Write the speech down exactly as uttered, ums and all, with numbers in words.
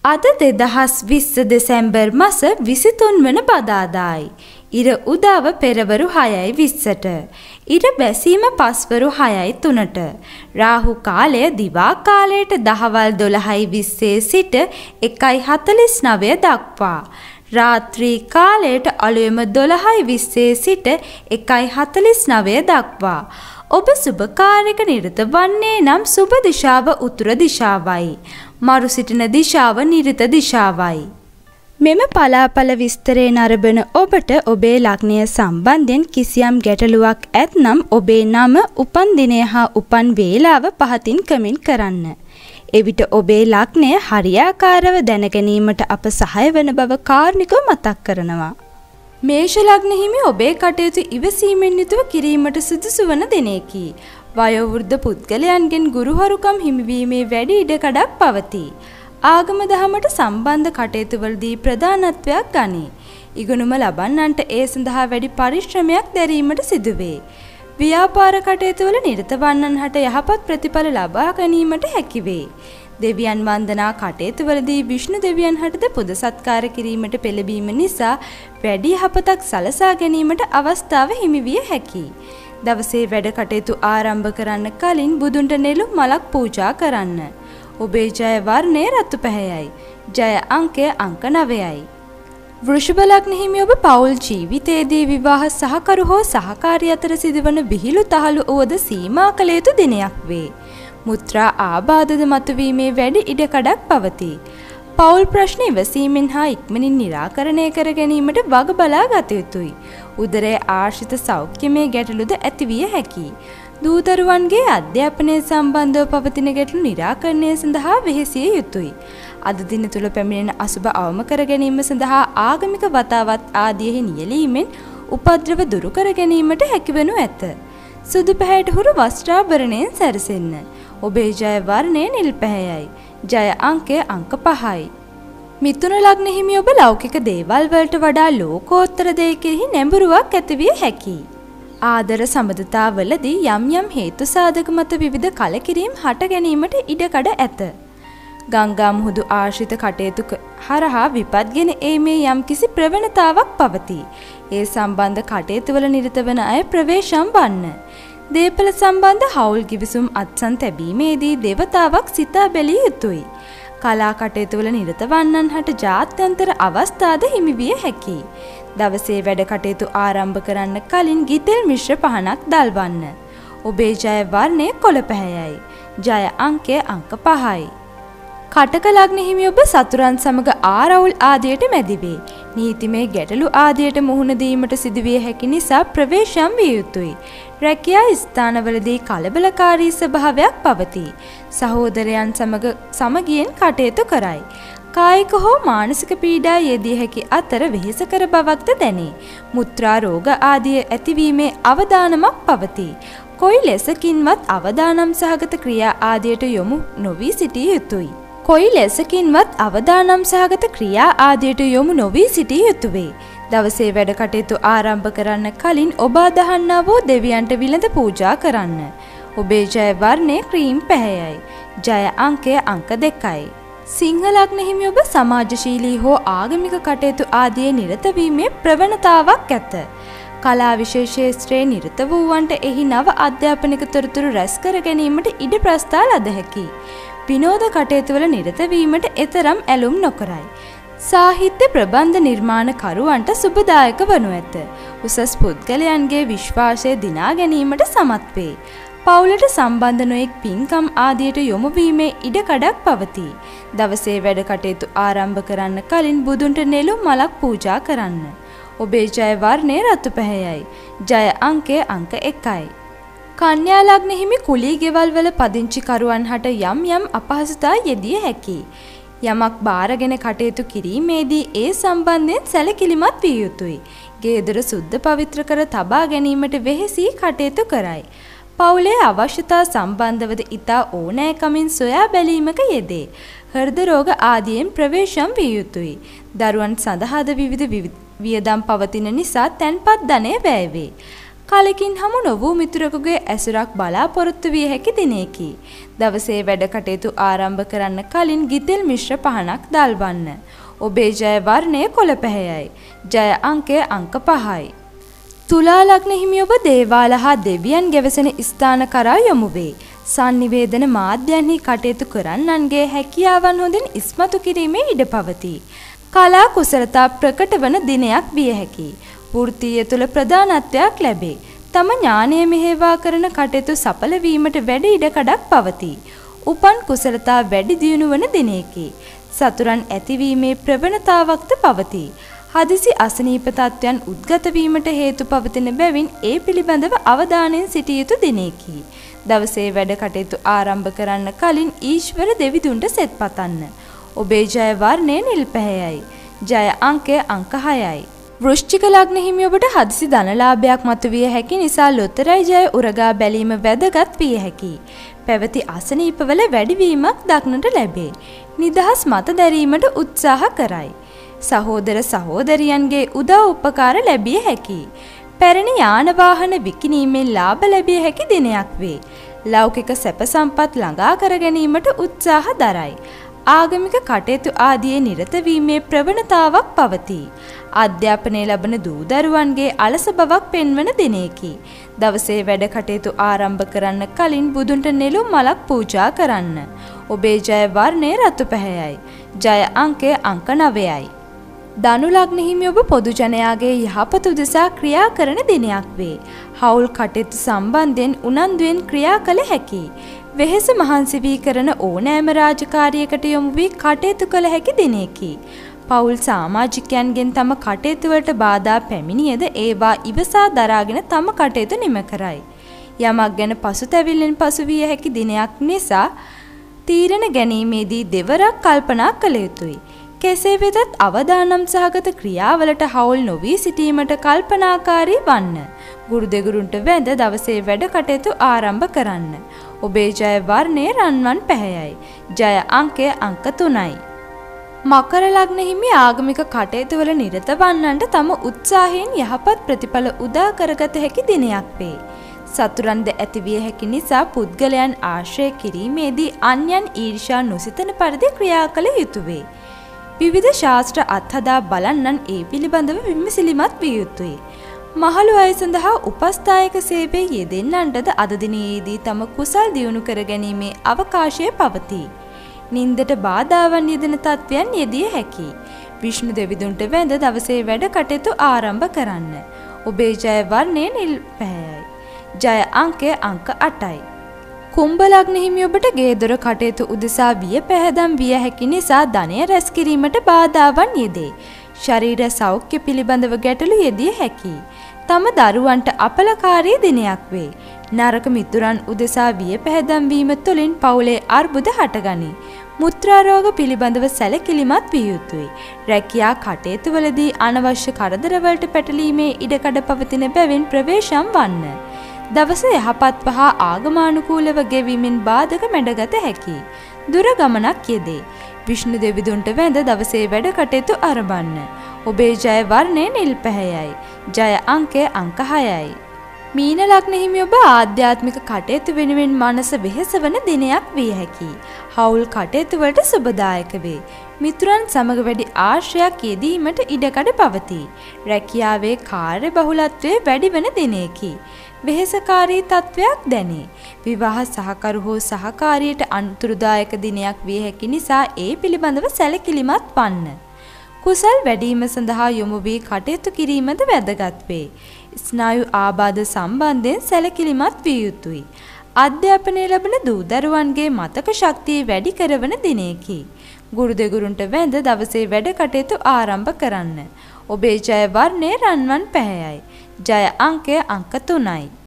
අද දෙදහස් විස්ස දෙසැම්බර් මස විසිතුන් වන බදාදායි. ඉර උදාව පෙරවරු හයයි විස්සට. ඉර බැසීම පස්වරු හයයි තුනට. රාහු කාලය දිවා කාලයට දහවල් දොළහයි විස්සේ සිට එකයි හතළිස් නවය දක්වා. රාත්‍රී කාලයට අලුයම දොළහයි විස්සේ සිට එකයි හතළිස් නවය දක්වා. ඔබ සුබ කාර්යක නිරත වන්නේ නම් සුබ දිශාව උතුර දිශාවයි. මරු සිටින දිශාව නිරිත දිශාවයි. මෙම පලාපල විස්තරේ නරඹන ඔබට ඔබේ ලග්නය සම්බන්ධයෙන් කිසියම් ගැටලුවක් ඇත්නම් ඔබේ නම, උපන් දිනය හා උපන් වේලාව පහතින් කමෙන්ට් කරන්න. එවිට ඔබේ ලග්නය හරියාකාරව දැනගැනීමට අප සහාය වන බව කාරුණිකව මතක් කරනවා. මේෂ ලග්න හිමි ඔබේ කටයුතු ඉවසීමෙන් යුතුව කිරීමට සුදුසු වන දිනයකි. වයෝවෘද්ධ පුද්ගලයන්ගෙන් ගුරුහරුකම් හිමිවීමේ වැඩි ඉඩකඩක් පවතී. ආගම දහමට සම්බන්ධ කටයුතුවලදී ප්‍රධානත්වයක් ගනී. ඉගෙනුම ලබන්නන්ට ඒ සඳහා වැඩි පරිශ්‍රමයක් දැරීමට සිදුවේ. ව්‍යාපාර කටයුතුවල නිරත වන්නන් හට යහපත් ප්‍රතිඵල ලබා ගැනීමට හැකිවේ. දෙවියන් වන්දනා කටයුතුවලදී විෂ්ණු දෙවියන් හටද පුද සත්කාර කිරීමට පෙළඹීම නිසා වැඩි යහපතක් සලසා ගැනීමට අවස්ථාව හිමි විය හැකියි. දවසේ වැඩ කටයුතු ආරම්භ කරන්න කලින් බුදුන්ට නෙළුම් මලක් පූජා කරන්න. ඔබේ ජය වර්ණය රතු පැහැයයි. ජය අංකය අංක නවයයි. වෘෂභ ලග්න හිමි ඔබ පෞල් ජීවිතයේදී විවාහ සහකරු හෝ සහකාරිය අතර සිදුවන විහිළු තහළු උවද සීමා කළ යුතු දිනයක් වේ. මුත්‍රා ආබාධද මතුවීමේ වැඩි ඉඩකඩක් පවතී. පෞල් ප්‍රශ්න ඉවසීමෙන් හා ඉක්මනින් නිරාකරණය කර ගැනීමට වග බලා ගත යුතුයි. උදරයේ ආශ්‍රිත සෞඛ්‍යමය ගැටලුද ඇතිවිය හැකියි. දූදරුවන්ගේ අධ්‍යාපනය සම්බන්ධව පවතින ගැටලු නිරාකරණය සඳහා වෙහෙසිය යුතුයි. අද දින තුල පැමිණෙන අසුබ අවම කර ගැනීම සඳහා ආගමික වතාවත් ආදියෙහි නියැලීමෙන් උපද්‍රව දුරු කර ගැනීමට හැකිවනු ඇත. සුදු පැහැයට හුරු වස්ත්‍රාභරණයෙන් සැරසෙන්න. ඔබේ ජය වර්ණය නිල් පැහැයයි. ජය අංකය අංක පහයි. මිථුන ලග්න හිමි ඔබ ලෞකික දේවල් වලට වඩා ලෝකෝත්තර දේ කෙරෙහි නැඹුරුවක් ඇතිවිය හැකියි. ආදර සම්බන්ධතාවලදී යම් යම් හේතු සාධක මත විවිධ කලකිරීම් හට ගැනීමට ඉඩකඩ ඇත. ගංගා මුහුදු ආශ්‍රිත කටයුතු හරහා විපත්ගෙන ඒමේ යම්කිසි ප්‍රවණතාවක් පවතී. ඒ සම්බන්ධ කටයුතුවල නිරත වන අය ප්‍රවේශම් වන්න. දේපල සම්බන්ධ හවුල් ගිවිසුම් අත්සන් තැබීමේදී දෙවතාවක් සිතා බැලිය යුතුයි. කලා කටයුතුවල නිරත වන්නන් හට ජාත්‍යන්තර අවස්ථාද හිමි විය හැකියි. දවසේ වැඩ කටයුතු ආරම්භ කරන්න කලින් ගිතෙල් මිශ්‍ර පහනක් දල්වන්න. ඔබේ ජය වර්ණය කොළ පැහැයයි. ජය අංකය අංක පහයි. කටක ලග්න හිමි ඔබ සතුරන් සමග ආරවුල් ආදියට මැදි වේ. නීතිමය ගැටලු ආදියට මුහුණ දීමට සිදුවිය හැකි නිසා ප්‍රවේශම් විය යුතුයි. රැකියා ස්ථානවලදී කලබලකාරී ස්වභාවයක් පවතී. සහෝදරයන් සමග සමගියෙන් කටයුතු කරයි. කායික හෝ මානසික පීඩා යෙදිය හැකි අතර වෙහෙසකර බවක්ද දැනේ. මුත්‍රා රෝග ආදිය ඇතිවීමේ අවදානමක් පවතී. කොයි ලෙසකින්වත් අවදානම් සහගත ක්‍රියා ආදියට යොමු නොවී සිටිය යුතුයි. කොයි ලෙසකින්වත් අවදානම් සහගත ක්‍රියා ආදියට යොමු නොවී සිටිය යුතුය. දවසේ වැඩ කටයුතු ආරම්භ කරන්න කලින් ඔබ අදහන්නා වූ දෙවියන්ට විලඳ පූජා කරන්න. ඔබේ ජය වර්ණය ක්‍රීම් පැහැයයි. ජය අංකය අංක දෙකයි. සිංහ ලග්න හිමි ඔබ සමාජශීලී හෝ ආගමික කටයුතු ආදියේ නිරත වීමේ ප්‍රවණතාවක් ඇත. කලා විශේෂ ක්ෂේත්‍රයේ නිරත වූවන්ට එහි නව අධ්‍යාපනික තොරතුරු රැස් කර ගැනීමට ඉඩ ප්‍රස්ථා ලද හැකියි. විනෝද කටයුතුවල නිරත වීමට එතරම් ඇලුම් නොකරයි. සාහිත්‍ය ප්‍රබන්ධ නිර්මාණකරුවන්ට සුබදායක වනු ඇත. උසස් පුද්ගලයන්ගේ විශ්වාසය දිනා ගැනීමට සමත් වේ. පවුලට සම්බන්ධ නොයෙක් පින්කම් ආදියට යොමු වීමේ ඉඩකඩක් පවතී. දවසේ වැඩ කටයුතු ආරම්භ කරන්න කලින් බුදුන්ට නෙළුම් මලක් පූජා කරන්න. ඔබේ ජය වර්ණය රතු පැහැයයි. ජය අංකය අංක එකයි. කන්‍යා ලග්න හිමි කුලී ගෙවල් වල පදිංචිකරුවන් හට යම් යම් අපහසුතා යෙදිය හැකියි. යමක් බාරගෙන කටයුතු කිරීමේදී ඒ සම්බන්ධයෙන් සැලකිලිමත් විය යුතුයි. ගේදොර සුද්ධ පවිත්‍ර කර තබා ගැනීමට වෙහෙසී කටයුතු කරයි. පවුලේ අවශ්‍යතා සම්බන්ධවද ඉතා ඕනෑකමින් සොයා බැලීමක යෙදේ. හෘද රෝග ආදියෙන් ප්‍රවේශම් විය යුතුයි. දරුවන් සඳහාද විවිධ වියදම් පවතින නිසා තැන්පත් ධනය වැය වේ. කලකින් හමු නොවූ මිතුරෙකුගේ ඇසුරක් බලාපොරොත්තු විය හැකි දිනයකි. දවසේ වැඩ කටයුතු ආරම්භ කරන්න කලින් ගිතෙල් මිශ්‍ර පහනක් දල්වන්න. ඔබේ ජය වර්ණය කොළ පැහැයයි. ජය අංකය අංක පහයි. තුලා ලග්න හිමි ඔබ දේවාල හා දෙවියන් ගැවසෙන ස්ථාන කරා යොමු වේ. sannivedana මාධ්‍යයන්හි කටයුතු කරන්නන්ගේ හැකියාවන් හොඳින් ඉස්මතු කිරීමේ ඉඩ පවතී. කලා කුසලතා ප්‍රකට වන දිනයක් විය හැකියි. වෘත්තීය තුල ප්‍රධානත්වයක් ලැබේ. තම ඥානය මෙහෙවා කරන කටයුතු සඵල වීමට වැඩි ඉඩකඩක් පවතී. උපන් කුසලතා වැඩි දියුණු වන දිනයකි. සතුරන් ඇතිවීමේ ප්‍රවණතාවක්ද පවතී. හදිසි අසනීප තත්ත්වයන් උද්ගත වීමට හේතු පවතින බැවින් ඒ පිළිබඳව අවධානයෙන් සිටිය යුතු දිනයකි. දවසේ වැඩ කටයුතු ආරම්භ කරන්න කලින් ඊශ්වර දෙවිඳුන්ට සෙත් පතන්න. ඔබේ ජය වර්ණය නිල් පැහැයයි. ජය අංකය අංක හයයි. වෘශ්චික ලග්න හිමි ඔබට හදිසි ධනලාභයක් මතුවිය හැකි නිසා ලොතරැයි ජය උරගා බැලීම වැදගත් විය හැකියි. පැවති අසනීපවල වැඩිවීමක් දක්නට ලැබේ. නිදහස් මත දැරීමට උත්සාහ කරයි. සහෝදර සහෝදරියන්ගේ උදව් උපකාර ලැබිය හැකියි. පැරණි යාන වාහන විකිණීමෙන් ලාභ ලැබිය හැකි දිනයක් වේ. ලෞකික සැප සම්පත් ළඟා කර ගැනීමට උත්සාහ දරයි. ආගමික කටයුතු ආදියේ නිරත වීමේ ප්‍රවණතාවක් පවතී. අධ්‍යාපනය ලබන දූ දරුවන්ගේ අලස බවක් පෙන්වන දිනයකි. දවසේ වැඩ කටයුතු ආරම්භ කරන්න කලින් බුදුන්ට නෙළුම් මලක් පූජා කරන්න. ඔබේ ජය වර්ණය රතු පැහැයයි. ජය අංකය අංක නවයයි. ධනු ලග්න හිමි ඔබ පොදු ජනයාගේ යහපත උදෙසා ක්‍රියා කරන දිනයක් වේ. හවුල් කටයුතු සම්බන්ධයෙන් උනන්දුවෙන් ක්‍රියා කළ හැකියි. වෙහෙස මහන්සි වී කරන ඕනෑම රාජකාරියකට යොමු වී කටයුතු කළ හැකි දිනයකි. පවුල් සමාජිකයන්ගෙන් තම කටයුතු වලට බාධා පැමිණියද ඒවා ඉවසා දරාගෙන තම කටයුතු නිම කරයි. යමක් ගැන පසුතැවිල්ලෙන් පසු විය හැකි දිනයක් නිසා තීරණ ගැනීමේදී දෙවරක් කල්පනා කළ යුතුයි. කෙසේ වෙතත් අවදානම් සහගත ක්‍රියාවලට හවුල් නොවී සිටීමට කල්පනාකාරී වන්න. ගුරු දෙගුරුන්ට වැඳ දවසේ වැඩ කටයුතු ආරම්භ කරන්න. ඔබේ ජය වර්ණය රන්වන් පැහැයයි. ජය අංකය අංක තුනයි. මකර ලග්න හිමි ආගමික කටයුතු වල නිරත වන්නන්ට තම උත්සාහයෙන් යහපත් ප්‍රතිඵල උදා කරගත හැකි දිනයක් වේ. සතුරන්ද ඇතිවිය හැකි නිසා පුද්ගලයන් ආශ්‍රය කිරීමේදී අන්‍යයන් ඊර්ෂ්‍යා නොසිතන පරිදි ක්‍රියා කළ යුතුය වේ. විවිධ ශාස්ත්‍ර අත්හදා බලන්නන් ඒ පිළිබඳව විමසිලිමත් විය යුතුය. මහලු අය සඳහා උපස්ථායක සේවයේ යෙදෙන්නන්ටද අද දිනයේදී තම කුසල් දියුණු කර ගැනීමේ අවකාශය පවතී. නින්දට බාධාවන් යෙදෙන තත්ත්වයන් යෙදිය හැකියි. විෂ්ණු දෙවිඳුන්ට වැඳ දවසේ වැඩ කටයුතු ආරම්භ කරන්න. ඔබේ ජය වර්ණය නිල් පැහැයයි. ජය අංකය අංක අටයි. කුම්භ ලග්න හිමි ඔබට ගේ දොර කටයුතු උදෙසා විය පැහැදම් විය හැකි නිසා ධනය රැස් කිරීමට බාධාවන් යෙදේ. ශරීර සෞඛ්‍ය පිළිබඳව ගැටලු යෙදිය හැකියි. තම දරුවන්ට අපලකාරී දිනයක් වේ. නරක මිතුරන් උදෙසා විය පැහැදම් වීම තුළින් පවුලේ අර්බුද හටගනී. මුත්‍රා රෝග පිළිබඳව සැලකිලිමත් විය යුතුයි. රැකියා කටයුතුවලදී අනවශ්‍ය කරදරවලට පැටලීමේ ඉඩකඩ පවතින බැවින් ප්‍රවේශම් වන්න. දවස යහපත් පහ ආගමානුකූලව ගෙවීමෙන් බාධක මැඩගත හැකියි. දුර ගමනක් යෙදේ. විෂ්ණු දෙවිඳුන්ට වැඳ දවසේ වැඩ කටයුතු ආරම්භන්න. ඔබේ ජය වර්ණය නිල් පැහැයයි. ජය අංකය අංක හයයි. මීන ලග්න හිමි ඔබ ආධ්‍යාත්මික කටයුතු වෙනුවෙන් මනස වෙහෙසවන දිනයක් විය හැකියි. හවුල් කටයුතු වලට සුබදායක වේ. මිතුරන් සමග වැඩි ආශ්‍රයක් යෙදීමට ඉඩකඩ පවතී. රැකියාවේ කාර්ය බහුලත්වය වැඩි වන දිනයකි. වෙහෙසකාරී තත්වයක් දැනේ. විවාහ සහකරු හෝ සහකාරියට අනුතුරුදායක දිනයක් විය හැකි නිසා ඒ පිළිබඳව සැලකිලිමත් වන්න. කුසල් වැඩිම සඳහා යොමු වී කටයුතු කිරීමද වැදගත් වේ. ස්නායු ආබාධ සම්බන්ධයෙන් සැලකිලිමත් විය යුතුයි. අධ්‍යාපනය ලැබෙන දූ දරුවන්ගේ මතක ශක්තිය වැඩි කරවන දිනයකි. ගුරු දෙගුරුන්ට වැඳ දවසේ වැඩ කටයුතු ආරම්භ කරන්න. ඔබේ ජය වර්ණය රන්වන් පැහැයයි. ජය අංකය අංක තුනයි.